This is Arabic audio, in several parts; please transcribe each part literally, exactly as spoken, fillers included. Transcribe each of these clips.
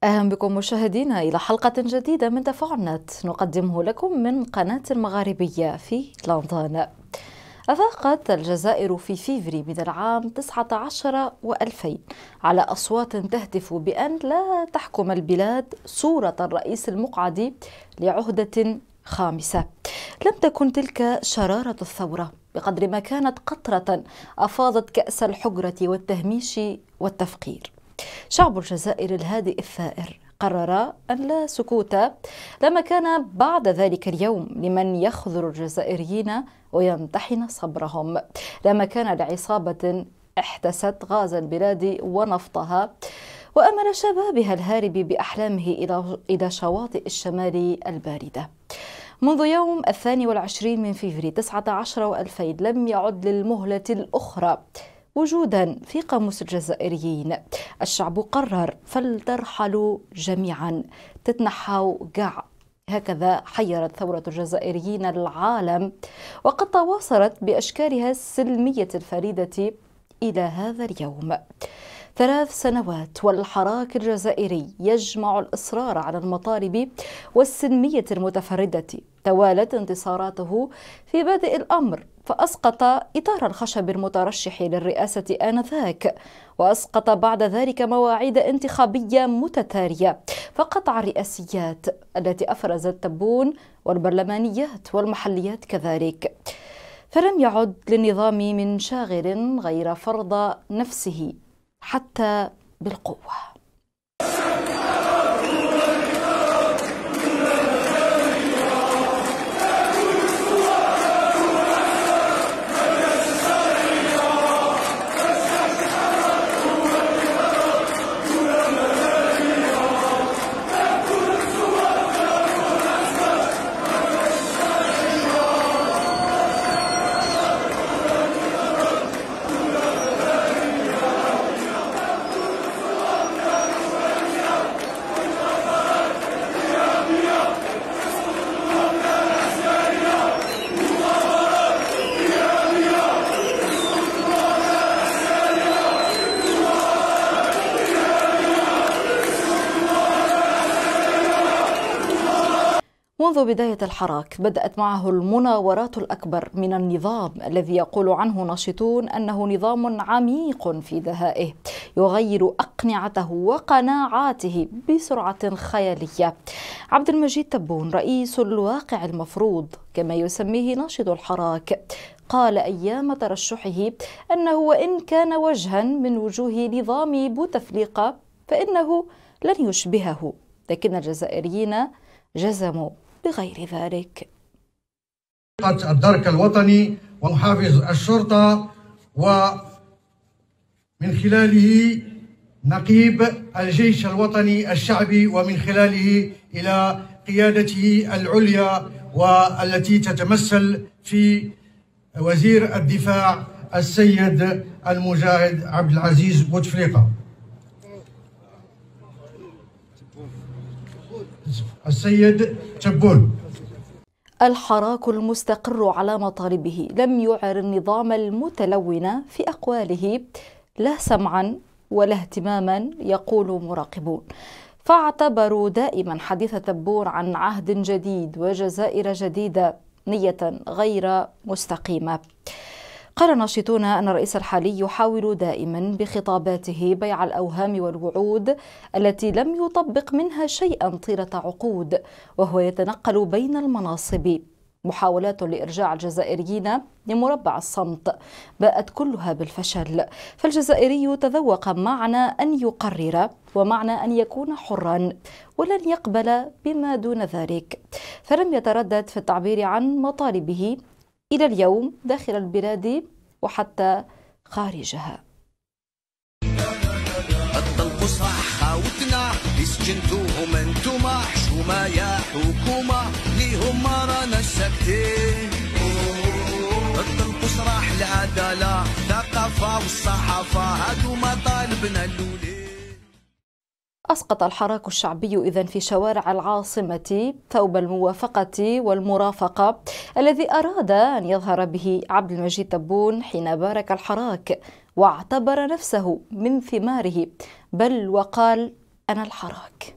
أهلا بكم مشاهدينا إلى حلقة جديدة من تفاعلات نقدمه لكم من قناة المغاربية في لندن. أفاقت الجزائر في فيفري من العام تسعة عشر وألفين على أصوات تهتف بأن لا تحكم البلاد صورة الرئيس المقعد لعهدة خامسة. لم تكن تلك شرارة الثورة بقدر ما كانت قطرة أفاضت كأس الحجرة والتهميش والتفقير. شعب الجزائر الهادئ الثائر قرر أن لا سكوت لما كان بعد ذلك اليوم لمن يخذل الجزائريين ويمتحن صبرهم، لما كان لعصابة احتست غاز البلاد ونفطها وأمل شبابها الهارب بأحلامه إلى إلى شواطئ الشمال الباردة. منذ يوم الثاني والعشرين من فيفري تسعة عشر وألفين لم يعد للمهلة الأخرى وجودا في قاموس الجزائريين. الشعب قرر فلترحلوا جميعا، تتنحوا قاع. هكذا حيرت ثورة الجزائريين العالم، وقد تواصلت بأشكالها السلمية الفريدة إلى هذا اليوم. ثلاث سنوات والحراك الجزائري يجمع الإصرار على المطالب والسلمية المتفردة. توالت انتصاراته في بادئ الأمر، فأسقط إطار الخشب المترشح للرئاسة آنذاك، وأسقط بعد ذلك مواعيد انتخابية متتالية، فقطع الرئاسيات التي أفرزت تبون والبرلمانيات والمحليات كذلك. فلم يعد للنظام من شاغل غير فرض نفسه حتى بالقوة. منذ بداية الحراك بدأت معه المناورات الأكبر من النظام الذي يقول عنه ناشطون أنه نظام عميق في دهائه يغير أقنعته وقناعاته بسرعة خيالية. عبد المجيد تبون رئيس الواقع المفروض كما يسميه ناشط الحراك قال أيام ترشحه أنه وإن كان وجها من وجوه نظام بوتفليقة فإنه لن يشبهه، لكن الجزائريين جزموا بغير ذلك. الدرك الوطني ومحافظ الشرطة ومن خلاله نقيب الجيش الوطني الشعبي ومن خلاله إلى قيادته العليا والتي تتمثل في وزير الدفاع السيد المجاهد عبد العزيز بوتفليقة. السيد تبون. الحراك المستقر على مطالبه لم يعر النظام المتلون في أقواله لا سمعا ولا اهتماما يقول مراقبون، فاعتبروا دائما حديث تبون عن عهد جديد وجزائر جديدة نية غير مستقيمة. قال ناشطون أن الرئيس الحالي يحاول دائما بخطاباته بيع الأوهام والوعود التي لم يطبق منها شيئا طيلة عقود، وهو يتنقل بين المناصب. محاولات لإرجاع الجزائريين لمربع الصمت باءت كلها بالفشل، فالجزائري تذوق معنى أن يقرر ومعنى أن يكون حرا، ولن يقبل بما دون ذلك، فلم يتردد في التعبير عن مطالبه إلى اليوم داخل البلاد وحتى خارجها. الطلق صح وتنا اسكنتوهم انتوما حشومة يا حكومة ليهم ما رانا ساكتين. الطلق صراح العدالة الثقافة والصحافة هادو مطالبنا الأولين. أسقط الحراك الشعبي إذن في شوارع العاصمة ثوب الموافقة والمرافقة الذي أراد أن يظهر به عبد المجيد تبون حين بارك الحراك واعتبر نفسه من ثماره، بل وقال أنا الحراك.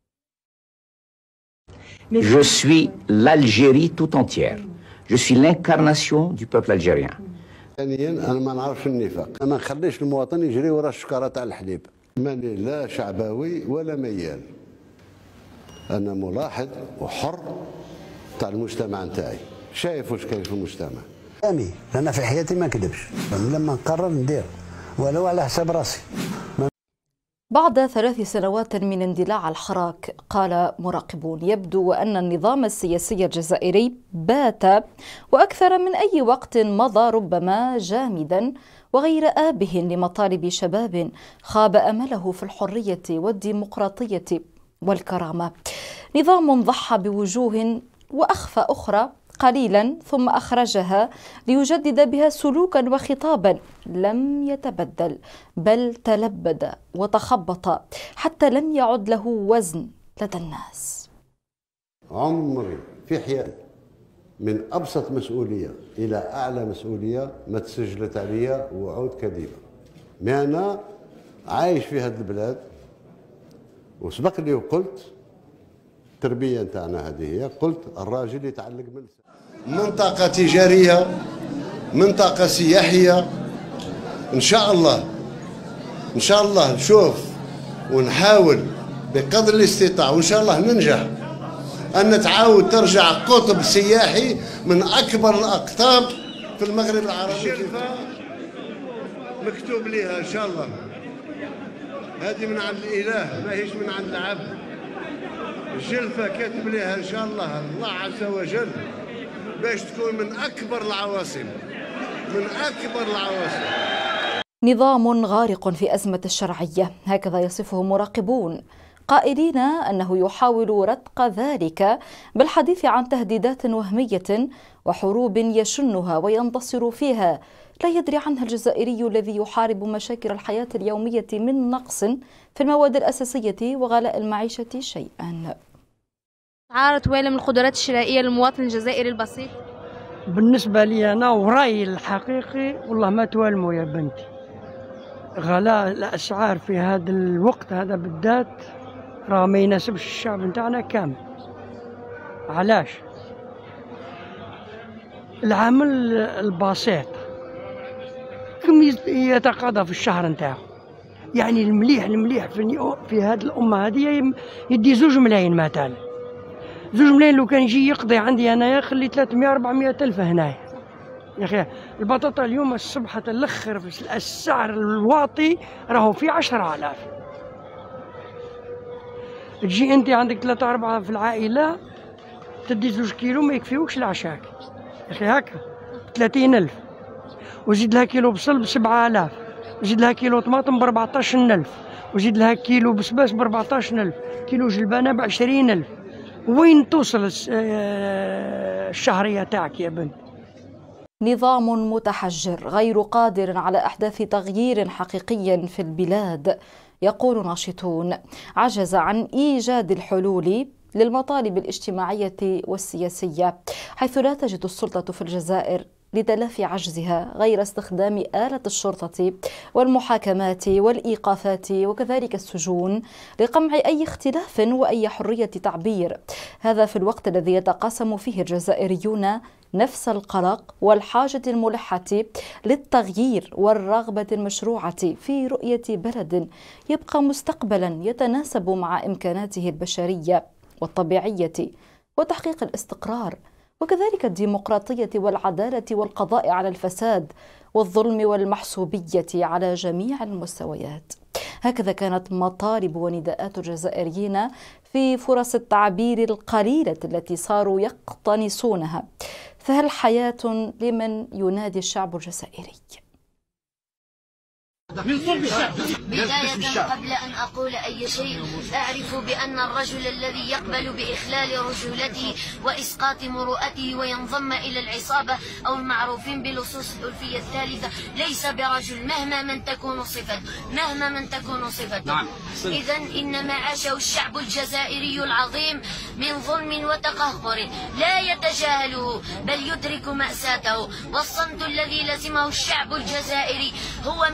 Je suis l'Algérie tout entière. Je suis l'incarnation du peuple algérien. ثانيا انا ما نعرفش النفاق، ما نخليش المواطن يجري ورا الشكاره تاع الحليب. ماني لا شعبوي ولا ميال. انا ملاحظ وحر تاع المجتمع نتاعي، شايف واش كاين في المجتمع. امي انا في حياتي ما نكذبش، لما نقرر ندير ولو على حساب راسي. بعد ثلاث سنوات من اندلاع الحراك، قال مراقبون يبدو أن النظام السياسي الجزائري بات وأكثر من أي وقت مضى ربما جامدا وغير آبه لمطالب شباب خاب أمله في الحرية والديمقراطية والكرامة. نظام ضحى بوجوه وأخفى أخرى قليلا ثم أخرجها ليجدد بها سلوكا وخطابا لم يتبدل بل تلبد وتخبط حتى لم يعد له وزن لدى الناس. عمري في حياتي من أبسط مسؤولية إلى أعلى مسؤولية ما تسجلت عليا وعود كذبة. ما أنا عايش في هذه البلاد وسبق لي وقلت التربية نتاعنا هذه هي، قلت الراجل يتعلق من منطقة تجارية، منطقة سياحية. إن شاء الله إن شاء الله نشوف ونحاول بقدر الاستطاعة وإن شاء الله ننجح أن تعاود ترجع قطب سياحي من أكبر الأقطاب في المغرب العربي. مكتوب لها إن شاء الله، هذه من عند الإله ماهيش من عند العبد. الجلفة كاتب لها إن شاء الله الله عز وجل باش تكون من أكبر العواصم، من أكبر العواصم. نظام غارق في أزمة الشرعية، هكذا يصفه مراقبون، قائلين أنه يحاول رتق ذلك بالحديث عن تهديدات وهمية وحروب يشنها وينتصر فيها لا يدري عنها الجزائري الذي يحارب مشاكل الحياة اليومية من نقص في المواد الأساسية وغلاء المعيشة شيئا. عارض ويلة من القدرات الشرائية للمواطن الجزائري البسيط؟ بالنسبة لي أنا ورأيي الحقيقي والله ما توالموا يا بنتي. غلاء الأسعار في هذا الوقت هذا بالذات راه ما يناسبش الشعب نتاعنا كامل. علاش؟ العمل البسيط كم يتقاضى في الشهر نتاعو؟ يعني المليح المليح في في هذه الأمة هذه يدي زوج ملايين مثلا. زوج ملايين لو كان يجي يقضي عندي أنايا خلي ثلاثمائة أربعمائة ألف هنايا. يا أخي البطاطا اليوم الصبح تلخر في السعر الواطي راهو في عشرة آلاف. تجي أنت عندك ثلاثة أربعة في العائلة تدي زوج كيلو ما يكفيوكش العشاك. يا أخي هكا ثلاثين ألف، وزيد لها كيلو بصل بسبعة آلاف، وزيد لها كيلو طماطم بربعطاش ألف، وزيد لها كيلو بسباس بربعطاش ألف، كيلو جلبانة بعشرين ألف. وين توصل الشهرية تاعك يا بنت؟ نظام متحجر غير قادر على إحداث تغيير حقيقي في البلاد، يقول ناشطون عجز عن إيجاد الحلول للمطالب الاجتماعية والسياسية، حيث لا تجد السلطة في الجزائر لتلافي عجزها غير استخدام آلة الشرطة والمحاكمات والإيقافات وكذلك السجون لقمع أي اختلاف وأي حرية تعبير. هذا في الوقت الذي يتقاسم فيه الجزائريون نفس القلق والحاجة الملحة للتغيير والرغبة المشروعة في رؤية بلد يبقى مستقبلا يتناسب مع إمكاناته البشرية والطبيعية وتحقيق الاستقرار وكذلك الديمقراطية والعدالة والقضاء على الفساد والظلم والمحسوبية على جميع المستويات. هكذا كانت مطالب ونداءات الجزائريين في فرص التعبير القليلة التي صاروا يقتنصونها. فهل حياة لمن ينادي الشعب الجزائري؟ بداية قبل أن أقول أي شيء أعرف بأن الرجل الذي يقبل بإخلال رجولته وإسقاط مروءته وينضم إلى العصابة أو المعروفين بلصوص الألفية الثالثة ليس برجل مهما من تكون صفته مهما من تكون صفته. إذا إن ما عاشه الشعب الجزائري العظيم من ظلم وتقهقر لا يتجاهله بل يدرك مأساته، والصمت الذي لزمه الشعب الجزائري هو من أجل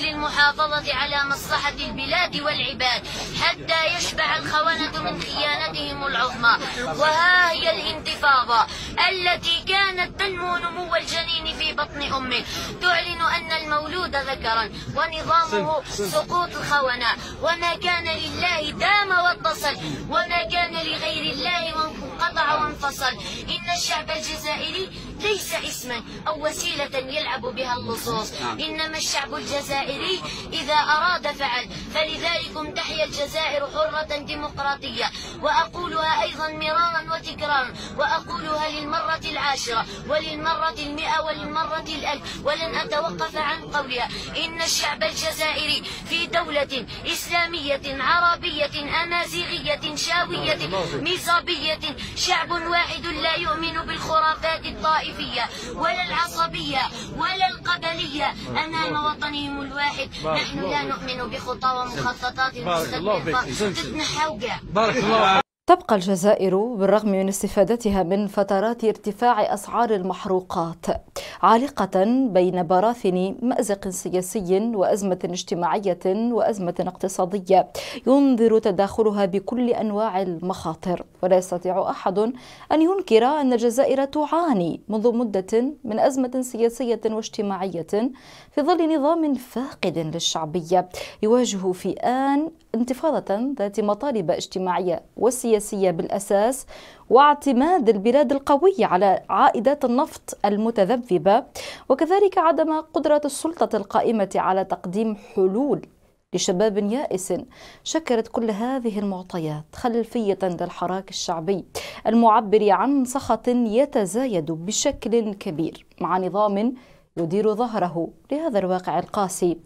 للمحافظة على مصلحة البلاد والعباد حتى يشبع الخونة من خيانتهم العظمى. وها هي الانتفاضة التي كانت تنمو نمو الجنين في بطن أمه، تعلن أن المولود ذكرا ونظامه سقوط الخونة، وما كان لله دام واتصل وما كان لغير الله انقطع وانفصل. إن الشعب الجزائري ليس اسما أو وسيلة يلعب بها اللصوص، إنما الشعب الجزائري إذا أراد فعل. فلذلك تحيا الجزائر حرة ديمقراطية، وأقولها أيضا مرارا وتكرارا، وأقولها للمرة العاشرة وللمرة المئة وللمرة الألف، ولن أتوقف عن قولها. إن الشعب الجزائري في دولة إسلامية عربية أمازيغية شاوية ميزابية شعب واحد لا يؤمن بالخرافات الطائفية ولا العصبية ولا القبلية أمام وطنهم الواحد. نحن لا نؤمن بخطى ومخططات المستقبل تتنحوا كاع. تبقى الجزائر بالرغم من استفادتها من فترات ارتفاع أسعار المحروقات عالقة بين براثن مأزق سياسي وأزمة اجتماعية وأزمة اقتصادية ينذر تداخلها بكل أنواع المخاطر. ولا يستطيع أحد أن ينكر أن الجزائر تعاني منذ مدة من أزمة سياسية واجتماعية في ظل نظام فاقد للشعبية يواجه في آن انتفاضة ذات مطالب اجتماعية وسياسية بالأساس، واعتماد البلاد القوي على عائدات النفط المتذبذبة، وكذلك عدم قدرة السلطة القائمة على تقديم حلول لشباب يائس. شكلت كل هذه المعطيات خلفية للحراك الشعبي المعبر عن سخط يتزايد بشكل كبير مع نظام يدير ظهره لهذا الواقع القاسي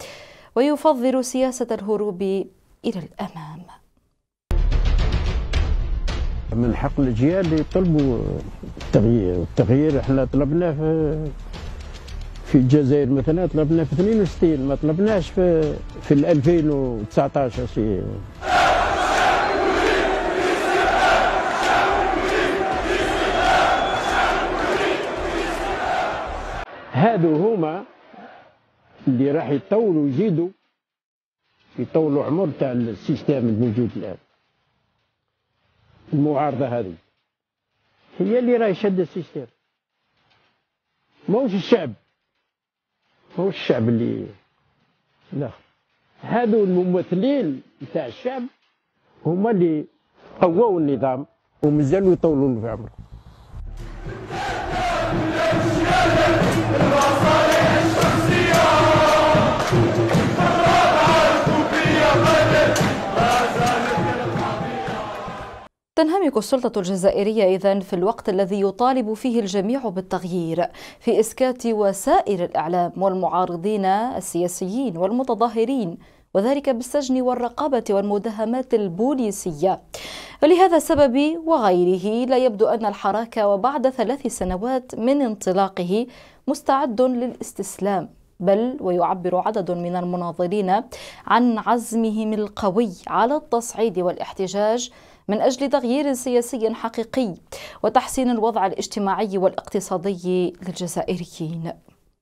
ويفضل سياسة الهروب إلى الأمام. من حق الأجيال يطلبوا التغيير، والتغيير احنا طلبناه في في الجزائر مثلا، طلبناه في اثنين وستين، ما طلبناش في في ألفين وتسعطاش. شيء هادو هما اللي راح يطولوا يزيدوا يطولوا عمر تاع السيستم الموجود الآن. المعارضة هذه هي اللي راهي شادة السيستم، ماهوش الشعب، ماهوش الشعب اللي لا، هادو الممثلين نتاع الشعب هما اللي قووا النظام ومازالوا يطولون في عمره. تنهمك السلطة الجزائرية إذن في الوقت الذي يطالب فيه الجميع بالتغيير في إسكات وسائل الإعلام والمعارضين السياسيين والمتظاهرين، وذلك بالسجن والرقابة والمداهمات البوليسية. ولهذا السبب وغيره لا يبدو أن الحراك وبعد ثلاث سنوات من انطلاقه مستعد للاستسلام، بل ويعبر عدد من المناضلين عن عزمهم القوي على التصعيد والاحتجاج من أجل تغيير سياسي حقيقي وتحسين الوضع الاجتماعي والاقتصادي للجزائريين.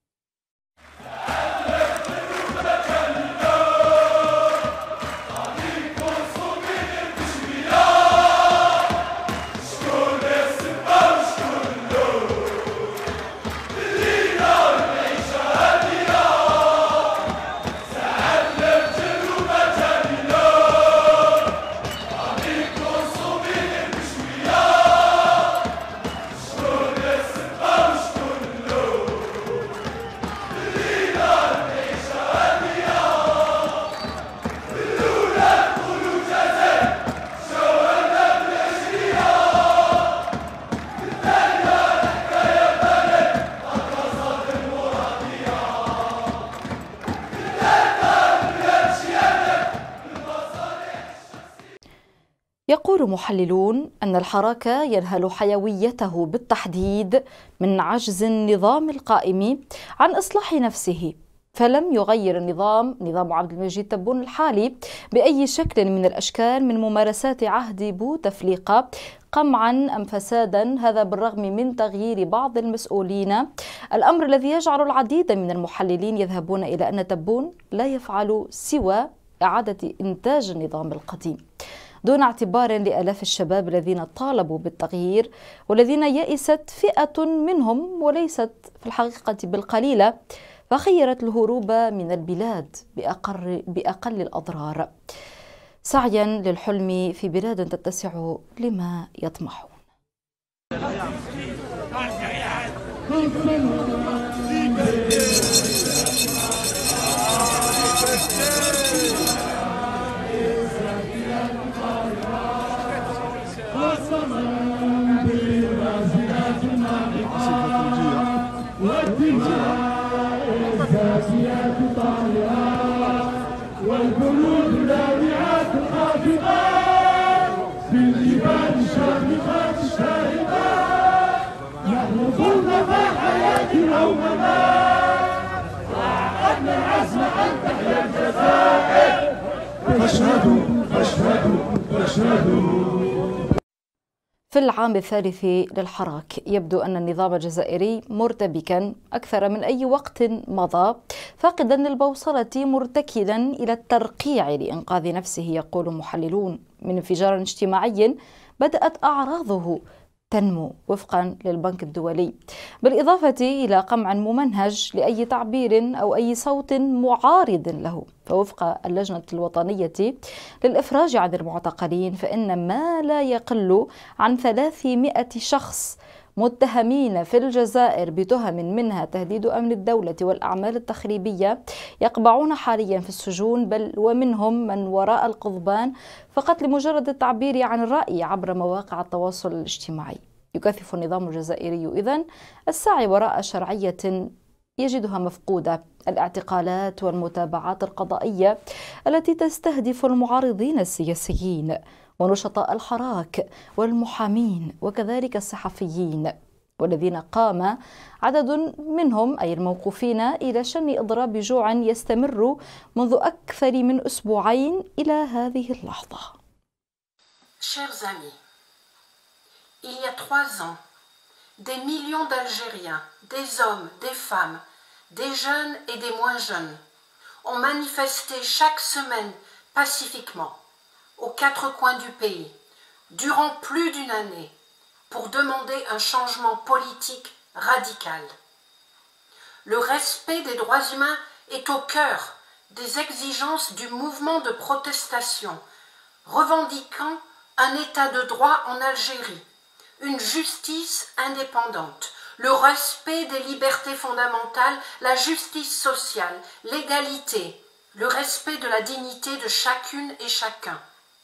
يقول محللون أن الحراك ينهل حيويته بالتحديد من عجز النظام القائم عن إصلاح نفسه فلم يغير النظام نظام عبد المجيد تبون الحالي بأي شكل من الأشكال من ممارسات عهد بوتفليقة قمعا أم فسادا، هذا بالرغم من تغيير بعض المسؤولين، الأمر الذي يجعل العديد من المحللين يذهبون إلى أن تبون لا يفعل سوى إعادة إنتاج النظام القديم دون اعتبار لآلاف الشباب الذين طالبوا بالتغيير والذين يئست فئة منهم وليست في الحقيقة بالقليلة فخيرت الهروب من البلاد بأقل, بأقل الأضرار سعيا للحلم في بلاد تتسع لما يطمحون. والجنود اللاذعات الخافقات بالجبال الشامخات الشاهقات نحن صرنا في حياتنا وممات وعقدنا العزم أن تحيا الجزائر فاشهدوا فاشهدوا فاشهدوا. في العام الثالث للحراك يبدو أن النظام الجزائري مرتبكا أكثر من أي وقت مضى، فاقدا للبوصلة مرتكلا إلى الترقيع لإنقاذ نفسه، يقول محللون، من انفجار اجتماعي بدأت أعراضه تنمو وفقا للبنك الدولي، بالإضافة إلى قمع ممنهج لأي تعبير أو أي صوت معارض له. فوفق اللجنة الوطنية للإفراج عن المعتقلين فإن ما لا يقل عن ثلاثمائة شخص متهمين في الجزائر بتهم منها تهديد أمن الدولة والأعمال التخريبية يقبعون حاليا في السجون، بل ومنهم من وراء القضبان فقط لمجرد التعبير عن الرأي عبر مواقع التواصل الاجتماعي. يكثف النظام الجزائري إذن السعي وراء شرعية يجدها مفقودة، الاعتقالات والمتابعات القضائية التي تستهدف المعارضين السياسيين ونشطاء الحراك والمحامين وكذلك الصحفيين، والذين قام عدد منهم أي الموقوفين إلى شن إضراب جوع يستمر منذ أكثر من أسبوعين إلى هذه اللحظة. Chers amis, il y a trois ans, des millions d'Algériens, des hommes, des femmes, des jeunes et des moins jeunes, ont manifesté chaque semaine pacifiquement aux quatre coins du pays, durant plus d'une année, pour demander un changement politique radical. Le respect des droits humains est au cœur des exigences du mouvement de protestation, revendiquant un état de droit en Algérie, une justice indépendante, le respect des libertés fondamentales, la justice sociale, l'égalité, le respect de la dignité de chacune et chacun.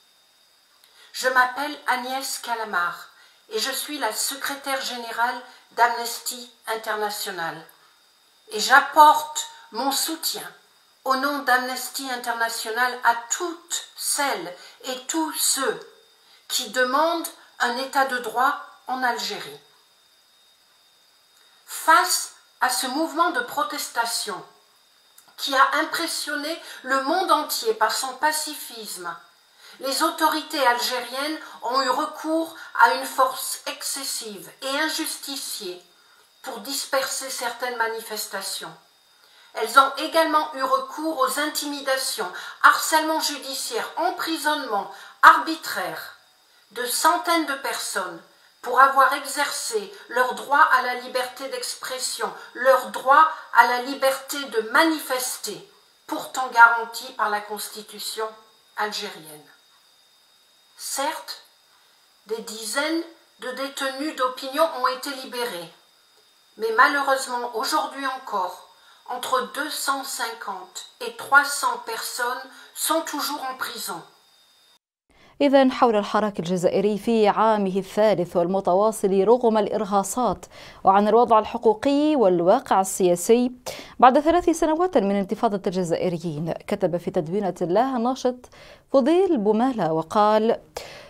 Je m'appelle Agnès Calamar et je suis la secrétaire générale d'Amnesty International. Et j'apporte mon soutien au nom d'Amnesty International à toutes celles et tous ceux qui demandent un état de droit en Algérie. Face à ce mouvement de protestation qui a impressionné le monde entier par son pacifisme, les autorités algériennes ont eu recours à une force excessive et injustifiée pour disperser certaines manifestations. Elles ont également eu recours aux intimidations, harcèlement judiciaire, emprisonnement arbitraire de centaines de personnes pour avoir exercé leur droit à la liberté d'expression, leur droit à la liberté de manifester, pourtant garanti par la Constitution algérienne. Certes, des dizaines de détenus d'opinion ont été libérés, mais malheureusement aujourd'hui encore, entre deux cent cinquante et trois cents personnes sont toujours en prison. إذن حول الحراك الجزائري في عامه الثالث والمتواصل رغم الإرهاصات وعن الوضع الحقوقي والواقع السياسي بعد ثلاث سنوات من انتفاضة الجزائريين، كتب في تدوينة له الناشط فضيل بومالة وقال: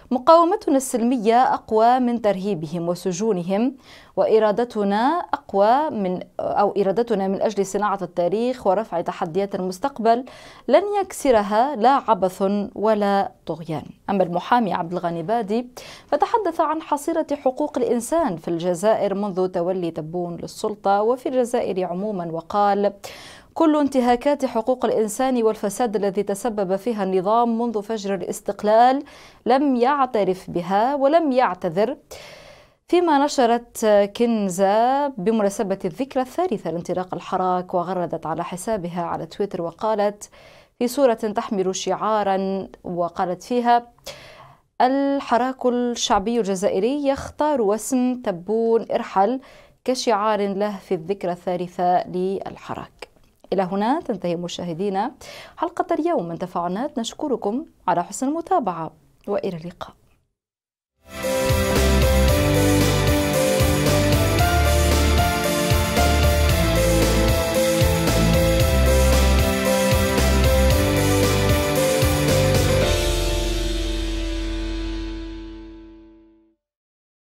مقاومتنا السلمية أقوى من ترهيبهم وسجونهم، وإرادتنا أقوى من أو إرادتنا من أجل صناعة التاريخ ورفع تحديات المستقبل لن يكسرها لا عبث ولا طغيان. أما المحامي عبد الغني بادي فتحدث عن حصيلة حقوق الإنسان في الجزائر منذ تولي تبون للسلطة وفي الجزائر عموما، وقال: كل انتهاكات حقوق الإنسان والفساد الذي تسبب فيها النظام منذ فجر الاستقلال لم يعترف بها ولم يعتذر. فيما نشرت كنزة بمناسبة الذكرى الثالثة لانطلاق الحراك وغردت على حسابها على تويتر وقالت في صورة تحمل شعارا وقالت فيها: الحراك الشعبي الجزائري يختار واسم تبون ارحل كشعار له في الذكرى الثالثة للحراك. إلى هنا تنتهي مشاهدينا حلقة اليوم من تفاعلات. نشكركم على حسن المتابعة وإلى اللقاء.